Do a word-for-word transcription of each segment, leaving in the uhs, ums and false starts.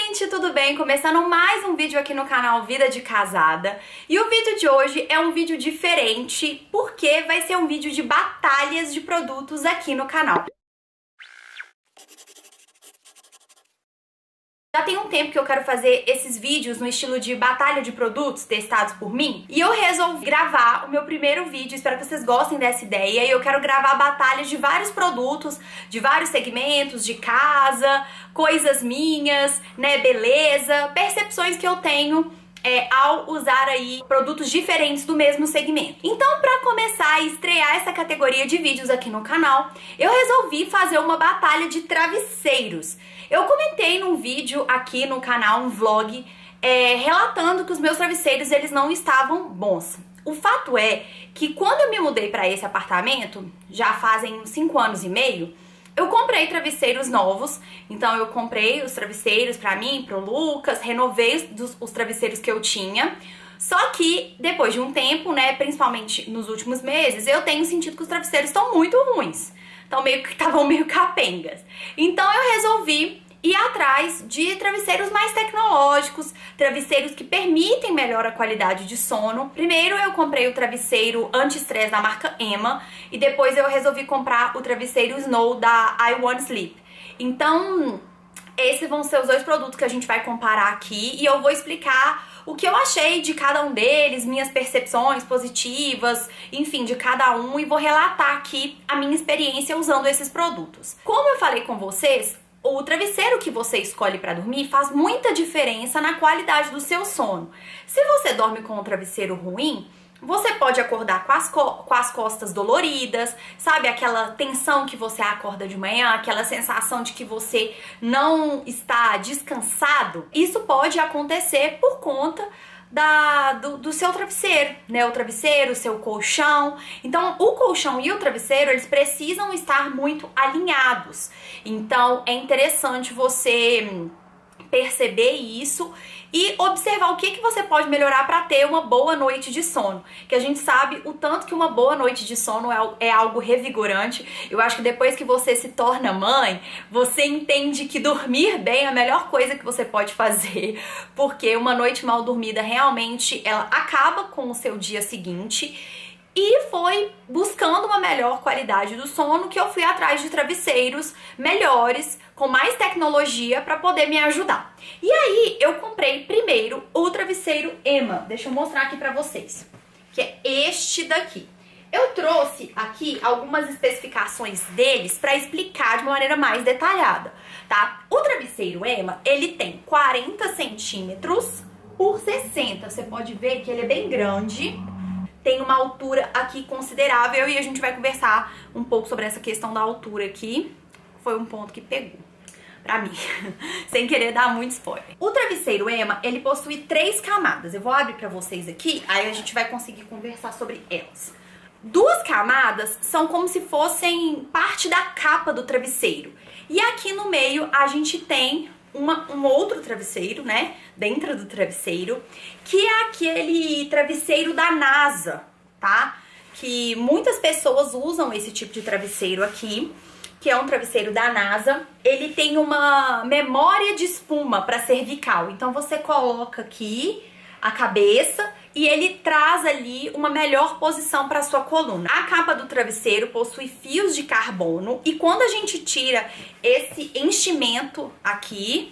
gente, tudo bem? Começando mais um vídeo aqui no canal Vida de Casada. E o vídeo de hoje é um vídeo diferente, porque vai ser um vídeo de batalhas de produtos aqui no canal. Já tem um tempo que eu quero fazer esses vídeos no estilo de batalha de produtos testados por mim, e eu resolvi gravar o meu primeiro vídeo. Espero que vocês gostem dessa ideia. E eu quero gravar batalhas de vários produtos, de vários segmentos, de casa, coisas minhas, né, beleza, percepções que eu tenho É, ao usar aí produtos diferentes do mesmo segmento. Então, para começar a estrear essa categoria de vídeos aqui no canal, eu resolvi fazer uma batalha de travesseiros. Eu comentei num vídeo aqui no canal, um vlog, é, relatando que os meus travesseiros eles não estavam bons. O fato é que quando eu me mudei para esse apartamento, já fazem cinco anos e meio, eu comprei travesseiros novos. Então eu comprei os travesseiros pra mim, pro Lucas, renovei os, os travesseiros que eu tinha. Só que depois de um tempo, né, principalmente nos últimos meses, eu tenho sentido que os travesseiros estão muito ruins. Então meio que estavam meio capengas. Então eu resolvi ir atrás de travesseiros mais tecnológicos, travesseiros que permitem melhor a qualidade de sono. Primeiro eu comprei o travesseiro anti-estresse da marca Ema, e depois eu resolvi comprar o travesseiro Snow da I Want Sleep. Então, esses vão ser os dois produtos que a gente vai comparar aqui, e eu vou explicar o que eu achei de cada um deles, minhas percepções positivas, enfim, de cada um, e vou relatar aqui a minha experiência usando esses produtos. Como eu falei com vocês, o travesseiro que você escolhe para dormir faz muita diferença na qualidade do seu sono. Se você dorme com um travesseiro ruim, você pode acordar com as, co com as costas doloridas, sabe? Aquela tensão que você acorda de manhã, aquela sensação de que você não está descansado. Isso pode acontecer por conta Da, do, do seu travesseiro, né? O travesseiro, o seu colchão. Então, o colchão e o travesseiro, eles precisam estar muito alinhados. Então, é interessante você perceber isso e observar o que, que você pode melhorar para ter uma boa noite de sono. Que a gente sabe o tanto que uma boa noite de sono é, é algo revigorante. Eu acho que depois que você se torna mãe, você entende que dormir bem é a melhor coisa que você pode fazer, porque uma noite mal dormida realmente ela acaba com o seu dia seguinte. E foi buscando uma melhor qualidade do sono que eu fui atrás de travesseiros melhores, com mais tecnologia, para poder me ajudar. E aí eu comprei primeiro o travesseiro Ema. Deixa eu mostrar aqui pra vocês, que é este daqui. Eu trouxe aqui algumas especificações deles para explicar de uma maneira mais detalhada, tá? O travesseiro Ema, ele tem quarenta centímetros por sessenta. Você pode ver que ele é bem grande. Tem uma altura aqui considerável, e a gente vai conversar um pouco sobre essa questão da altura aqui. Foi um ponto que pegou pra mim, sem querer dar muito spoiler. O travesseiro Ema, ele possui três camadas. Eu vou abrir pra vocês aqui, aí a gente vai conseguir conversar sobre elas. Duas camadas são como se fossem parte da capa do travesseiro. E aqui no meio a gente tem Uma, um outro travesseiro, né, dentro do travesseiro, que é aquele travesseiro da NASA, tá? Que muitas pessoas usam esse tipo de travesseiro aqui, que é um travesseiro da NASA. Ele tem uma memória de espuma para cervical, então você coloca aqui a cabeça e ele traz ali uma melhor posição para sua coluna. A capa do travesseiro possui fios de carbono, e quando a gente tira esse enchimento aqui,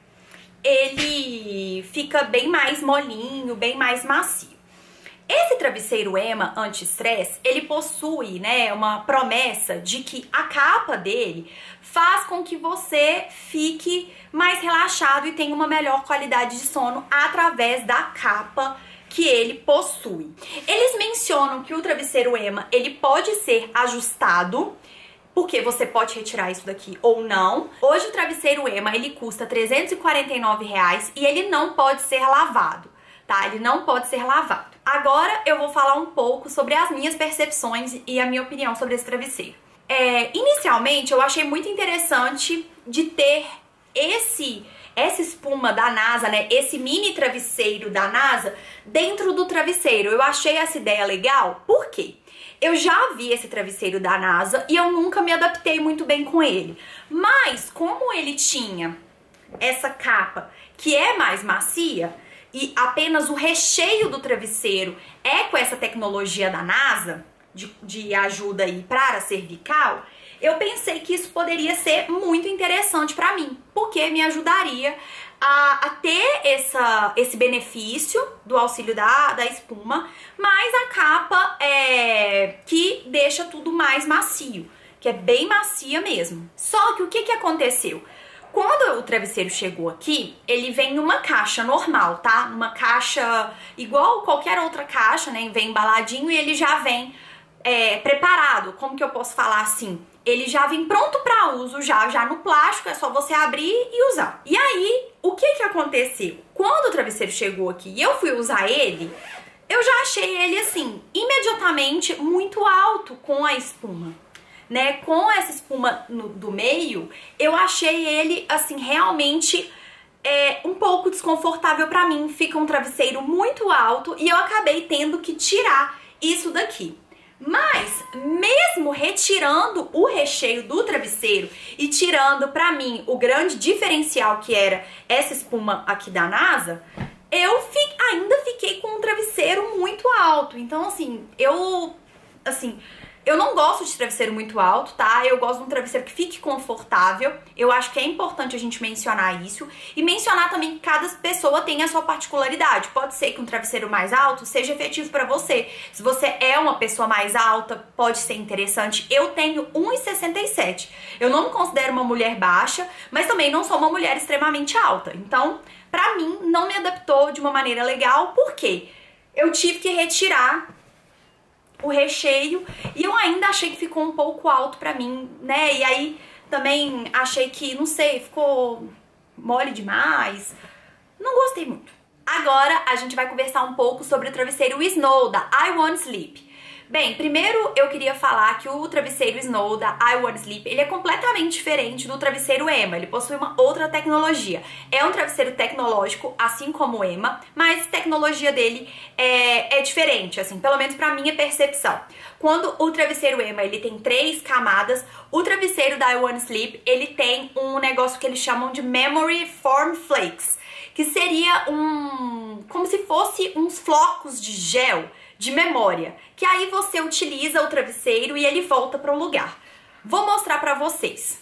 ele fica bem mais molinho, bem mais macio. Esse travesseiro Ema anti-estresse, ele possui, né, uma promessa de que a capa dele faz com que você fique mais relaxado e tenha uma melhor qualidade de sono através da capa que ele possui. Eles mencionam que o travesseiro Ema, ele pode ser ajustado, porque você pode retirar isso daqui ou não. Hoje o travesseiro Ema, ele custa trezentos e quarenta e nove reais, e ele não pode ser lavado, tá? Ele não pode ser lavado. Agora eu vou falar um pouco sobre as minhas percepções e a minha opinião sobre esse travesseiro. É, inicialmente eu achei muito interessante de ter esse... essa espuma da NASA, né, esse mini travesseiro da NASA dentro do travesseiro. Eu achei essa ideia legal, por quê? Eu já vi esse travesseiro da NASA e eu nunca me adaptei muito bem com ele. Mas como ele tinha essa capa que é mais macia e apenas o recheio do travesseiro é com essa tecnologia da NASA, de, de ajuda aí para a cervical, eu pensei que isso poderia ser muito interessante para mim, porque me ajudaria a, a ter essa, esse benefício do auxílio da, da espuma, mas a capa é, que deixa tudo mais macio, que é bem macia mesmo. Só que o que, que aconteceu? Quando o travesseiro chegou aqui, ele vem numa caixa normal, tá? Numa caixa igual qualquer outra caixa, né? Vem embaladinho e ele já vem é, preparado. Como que eu posso falar assim? Ele já vem pronto para uso, já, já no plástico, é só você abrir e usar. E aí, o que que aconteceu? Quando o travesseiro chegou aqui e eu fui usar ele, eu já achei ele assim, imediatamente muito alto com a espuma. Né, com essa espuma no, do meio, eu achei ele, assim, realmente é, um pouco desconfortável pra mim. Fica um travesseiro muito alto e eu acabei tendo que tirar isso daqui. Mas, mesmo retirando o recheio do travesseiro e tirando pra mim o grande diferencial que era essa espuma aqui da NASA, eu fi, ainda fiquei com um travesseiro muito alto. Então, assim, eu... assim... Eu não gosto de travesseiro muito alto, tá? Eu gosto de um travesseiro que fique confortável. Eu acho que é importante a gente mencionar isso. E mencionar também que cada pessoa tem a sua particularidade. Pode ser que um travesseiro mais alto seja efetivo pra você. Se você é uma pessoa mais alta, pode ser interessante. Eu tenho um e sessenta e sete. Eu não me considero uma mulher baixa, mas também não sou uma mulher extremamente alta. Então, pra mim, não me adaptou de uma maneira legal. Por quê? Eu tive que retirar o recheio e eu ainda achei que ficou um pouco alto pra mim, né? E aí também achei que, não sei, ficou mole demais. Não gostei muito. Agora a gente vai conversar um pouco sobre o travesseiro Snow da I Want Sleep. Bem, primeiro eu queria falar que o travesseiro Snow da I Want Sleep, ele é completamente diferente do travesseiro Emma, ele possui uma outra tecnologia. É um travesseiro tecnológico, assim como o Emma, mas a tecnologia dele é, é diferente, assim, pelo menos pra minha percepção. Quando o travesseiro Emma, ele tem três camadas, o travesseiro da I Want Sleep, ele tem um negócio que eles chamam de Memory Foam Flakes, que seria um... como se fosse uns flocos de gel de memória, que aí você utiliza o travesseiro e ele volta para o lugar. Vou mostrar para vocês.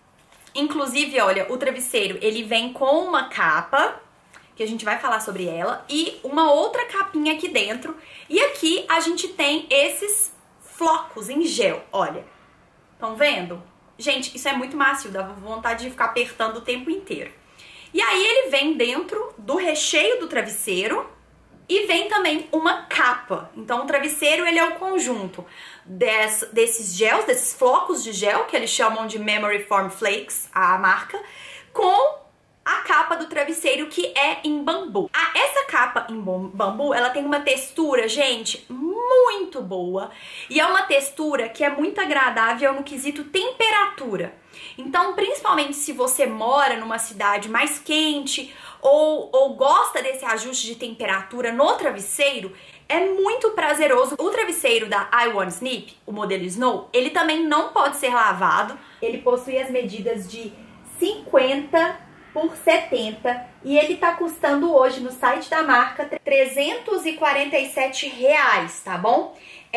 Inclusive, olha, o travesseiro, ele vem com uma capa, que a gente vai falar sobre ela, e uma outra capinha aqui dentro. E aqui a gente tem esses flocos em gel, olha. Estão vendo? Gente, isso é muito macio, dá vontade de ficar apertando o tempo inteiro. E aí ele vem dentro do recheio do travesseiro e vem também uma capa. Então o travesseiro, ele é o conjunto des, desses gels, desses flocos de gel, que eles chamam de Memory Foam Flakes, a marca, com a capa do travesseiro, que é em bambu. Ah, essa capa em bambu, ela tem uma textura, gente, muito boa. E é uma textura que é muito agradável no quesito temperatura. Então, principalmente se você mora numa cidade mais quente ou, ou gosta desse ajuste de temperatura no travesseiro, é muito prazeroso. O travesseiro da I Want Sleep, o modelo Snow, ele também não pode ser lavado. Ele possui as medidas de cinquenta por setenta e ele tá custando hoje no site da marca trezentos e quarenta e sete reais, tá bom?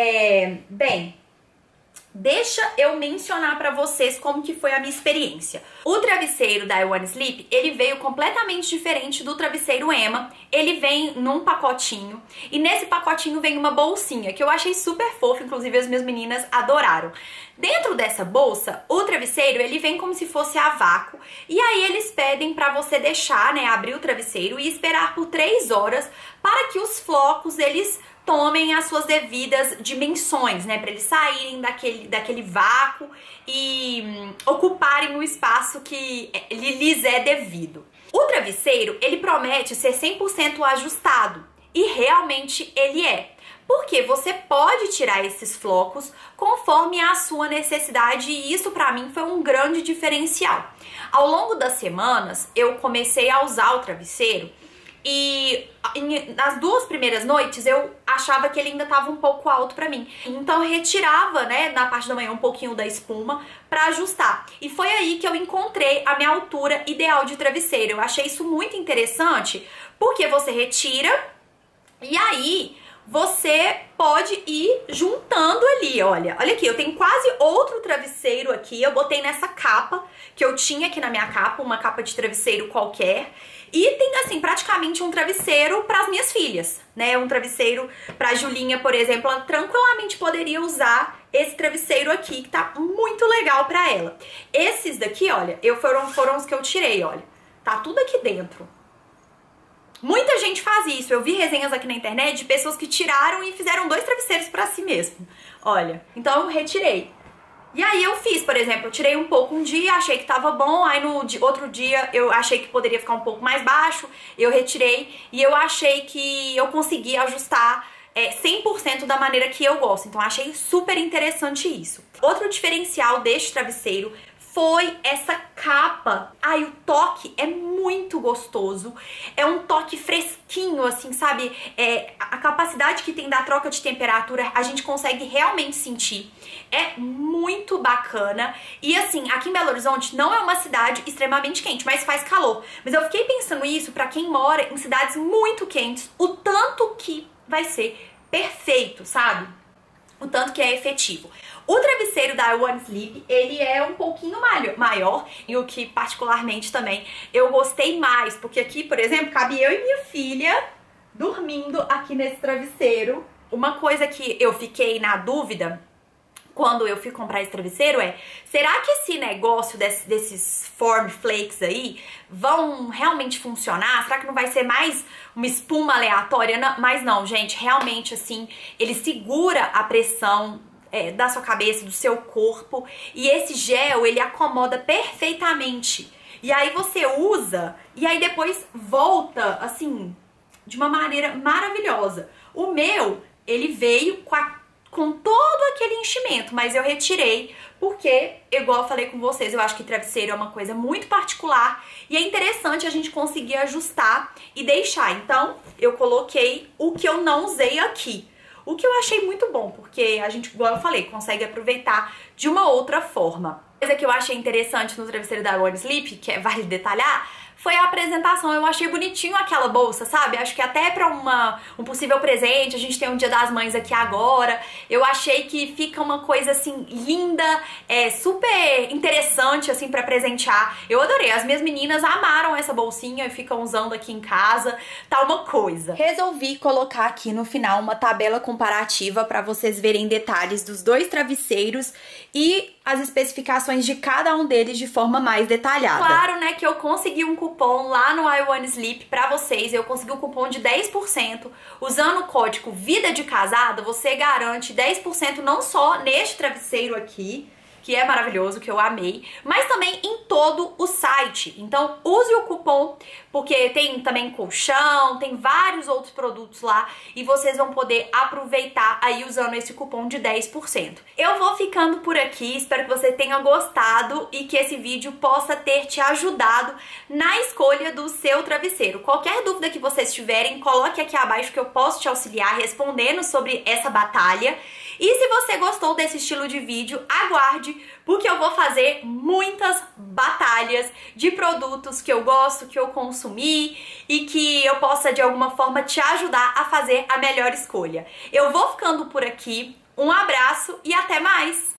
É, bem, deixa eu mencionar pra vocês como que foi a minha experiência. O travesseiro da I Want Sleep, ele veio completamente diferente do travesseiro Emma. Ele vem num pacotinho, e nesse pacotinho vem uma bolsinha, que eu achei super fofa, inclusive as minhas meninas adoraram. Dentro dessa bolsa, o travesseiro, ele vem como se fosse a vácuo, e aí eles pedem pra você deixar, né, abrir o travesseiro e esperar por três horas para que os flocos, eles tomem as suas devidas dimensões, né, para eles saírem daquele, daquele vácuo e hum, ocuparem o espaço que lhes é devido. O travesseiro, ele promete ser cem por cento ajustado, e realmente ele é. Porque você pode tirar esses flocos conforme a sua necessidade, e isso pra mim foi um grande diferencial. Ao longo das semanas, eu comecei a usar o travesseiro e nas duas primeiras noites eu achava que ele ainda tava um pouco alto pra mim. Então eu retirava, né, na parte da manhã um pouquinho da espuma pra ajustar. E foi aí que eu encontrei a minha altura ideal de travesseiro. Eu achei isso muito interessante, porque você retira e aí você pode ir juntando ali, olha. Olha aqui, eu tenho quase outro travesseiro aqui. Eu botei nessa capa que eu tinha aqui na minha capa, uma capa de travesseiro qualquer. E tem, assim, praticamente um travesseiro para as minhas filhas, né? Um travesseiro pra Julinha, por exemplo, ela tranquilamente poderia usar esse travesseiro aqui, que tá muito legal pra ela. Esses daqui, olha, eu foram, foram os que eu tirei, olha. Tá tudo aqui dentro. Muita gente faz isso. Eu vi resenhas aqui na internet de pessoas que tiraram e fizeram dois travesseiros pra si mesmo. Olha, então eu retirei. E aí eu fiz, por exemplo, eu tirei um pouco um dia, achei que tava bom, aí no outro dia eu achei que poderia ficar um pouco mais baixo, eu retirei e eu achei que eu consegui ajustar é, cem por cento da maneira que eu gosto. Então achei super interessante isso. Outro diferencial deste travesseiro foi essa capa. Ai, o toque é muito gostoso. É um toque fresquinho, assim, sabe? É, a capacidade que tem da troca de temperatura, a gente consegue realmente sentir. É muito bacana. E assim, aqui em Belo Horizonte não é uma cidade extremamente quente, mas faz calor. Mas eu fiquei pensando isso pra quem mora em cidades muito quentes, o tanto que vai ser perfeito, sabe? O tanto que é efetivo. O travesseiro da I Wanna Sleep, ele é um pouquinho maior, e o que particularmente também eu gostei mais, porque aqui, por exemplo, cabe eu e minha filha dormindo aqui nesse travesseiro. Uma coisa que eu fiquei na dúvida quando eu fui comprar esse travesseiro é, será que esse negócio desse, desses form flakes aí vão realmente funcionar? Será que não vai ser mais uma espuma aleatória? Não, mas não, gente, realmente assim, ele segura a pressão É, da sua cabeça, do seu corpo, e esse gel, ele acomoda perfeitamente. E aí você usa, e aí depois volta, assim, de uma maneira maravilhosa. O meu, ele veio com, a, com todo aquele enchimento, mas eu retirei, porque, igual eu falei com vocês, eu acho que travesseiro é uma coisa muito particular, e é interessante a gente conseguir ajustar e deixar. Então, eu coloquei o que eu não usei aqui. O que eu achei muito bom, porque a gente, igual eu falei, consegue aproveitar de uma outra forma. Coisa que eu achei interessante no travesseiro da I Wanna Sleep, que é, vale detalhar, foi a apresentação. Eu achei bonitinho aquela bolsa, sabe? Acho que até pra uma, um possível presente, a gente tem um Dia das Mães aqui agora, eu achei que fica uma coisa, assim, linda, é, super interessante, assim, pra presentear. Eu adorei, as minhas meninas amaram essa bolsinha e ficam usando aqui em casa, tá uma coisa. Resolvi colocar aqui no final uma tabela comparativa pra vocês verem detalhes dos dois travesseiros e as especificações de cada um deles de forma mais detalhada. Claro, né, que eu consegui um cupom lá no I Wanna Sleep pra vocês. Eu consegui um cupom de dez por cento. Usando o código Vida de Casada, você garante dez por cento não só neste travesseiro aqui, que é maravilhoso, que eu amei, mas também em todo o site. Então use o cupom, porque tem também colchão, tem vários outros produtos lá, e vocês vão poder aproveitar aí usando esse cupom de dez por cento. Eu vou ficando por aqui, espero que você tenha gostado e que esse vídeo possa ter te ajudado na escolha do seu travesseiro. Qualquer dúvida que vocês tiverem, coloque aqui abaixo que eu posso te auxiliar respondendo sobre essa batalha. E se você gostou desse estilo de vídeo, aguarde, porque eu vou fazer muitas batalhas de produtos que eu gosto, que eu consumi e que eu possa de alguma forma te ajudar a fazer a melhor escolha. Eu vou ficando por aqui, um abraço e até mais!